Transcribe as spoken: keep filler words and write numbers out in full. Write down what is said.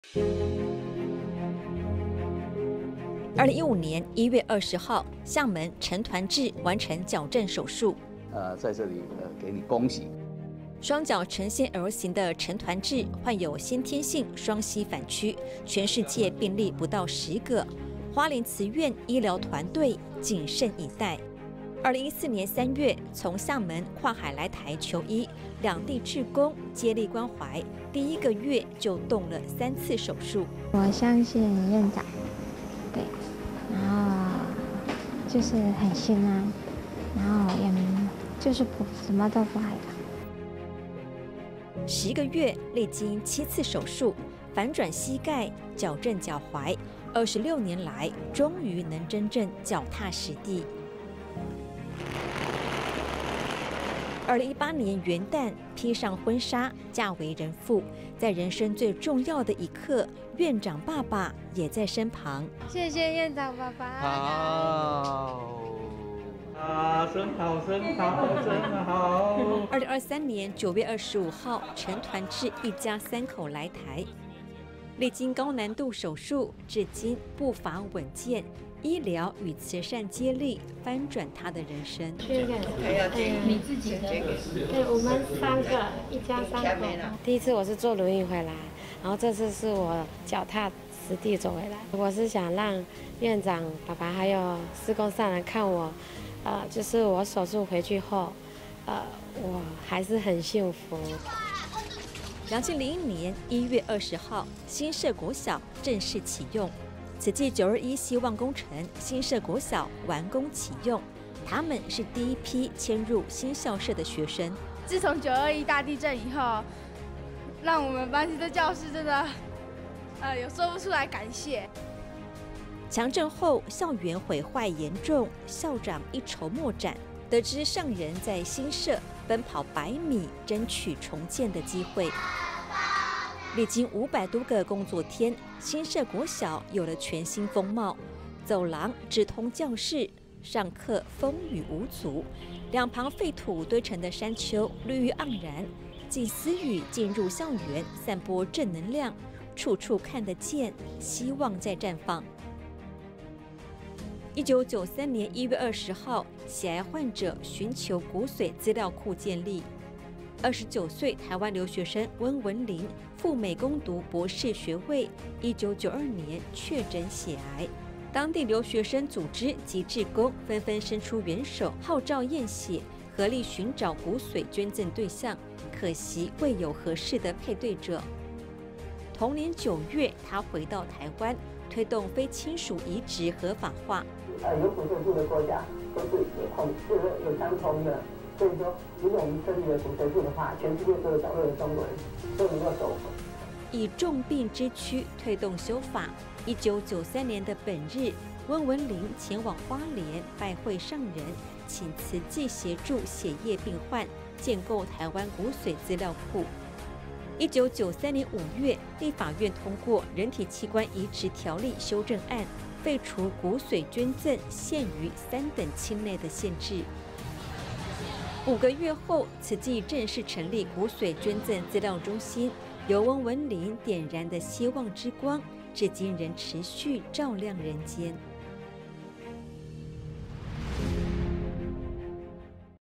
二零一五年一月二十号，厦门陈团志完成矫正手术。 呃，在这里呃，给你恭喜。 双脚呈现 L 型的陈团志患有先天性双膝反曲，全世界病例不到十个。花莲慈院医疗团队谨慎以待。二零一四年三月，从厦门跨海来台求医，两地志工接力关怀，第一个月就动了三次手术。 我相信院长，对，然后就是很心安，然后也就是不什么都不害怕。 十个月历经七次手术，反转膝盖，矫正脚踝，二十六年来终于能真正脚踏实地。二零一八年元旦，披上婚纱，嫁为人妇，在人生最重要的一刻，院长爸爸也在身旁。 谢谢院长爸爸。 好。 啊，真好，真好，真好！ 二零二三年九月二十五号，陈团志一家三口来台，历经高难度手术，至今步伐稳健，医疗与慈善接力，翻转他的人生。 这个，嗯，你自己的，对，我们三个，一家三口。 第一次我是坐轮椅回来，然后这次是我脚踏实地走回来。我是想让院长、爸爸还有施工上来看我。呃，就是我手术回去后，呃，我还是很幸福。 两千零一年一月二十号，新社国小正式启用。此继九二一希望工程，新社国小完工启用。他们是第一批迁入新校舍的学生。 自从九二一大地震以后，让我们班级的教室真的，呃，有说不出来感谢。 强震后，校园毁坏严重，校长一筹莫展。得知上人在新社奔跑百米，争取重建的机会。历经五百多个工作天，新社国小有了全新风貌。走廊直通教室，上课风雨无阻。两旁废土堆成的山丘，绿意盎然。近思语进入校园，散播正能量，处处看得见，希望在绽放。一九九三年一月二十号，血癌患者寻求骨髓资料库建立。二十九岁台湾留学生温文玲赴美攻读博士学位，一九九二年确诊血癌。当地留学生组织及志工纷纷伸出援手，号召验血，合力寻找骨髓捐赠对象，可惜未有合适的配对者。同年九月，他回到台湾，推动非亲属移植合法化。 呃，有骨髓数的国家都是有同，就是有相同的。所以说，如果我们设立了骨髓数的话，全世界所有角落的中国人都能够受惠。 以重病之躯推动修法。一九九三年的本日，温文玲前往花莲拜会上人，请慈济协助血液病患建构台湾骨髓资料库。一九九三年五月，立法院通过《人体器官移植条例》修正案，废除骨髓捐赠限于三等亲内的限制。五个月后，慈济正式成立骨髓捐赠资料中心，由温文玲点燃的希望之光，至今仍持续照亮人间。